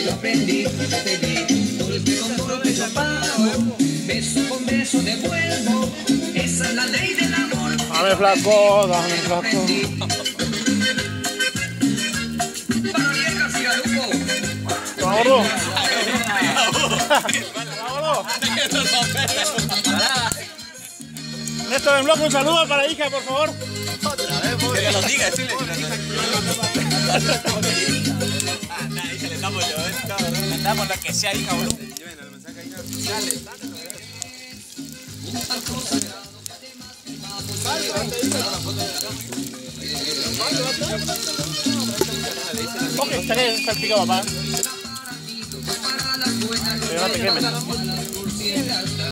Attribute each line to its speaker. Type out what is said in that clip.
Speaker 1: yo aprendí, te di, golpe con golpe yo pago, beso con beso devuelvo, esa es la ley del amor.
Speaker 2: Dame flaco, dame flaco.
Speaker 1: Para viejas y galupo.
Speaker 2: ¡Vámonos! Néstor en bloque, un saludo para la hija, por favor.
Speaker 3: Otra vez, que te lo diga, decirle que nada, hija, le damos yo, le damos lo que sea, hija, boludo. Llévenle el mensaje, hija. Dale,
Speaker 2: Ok, está que salpica, papá. Pero no te quemes.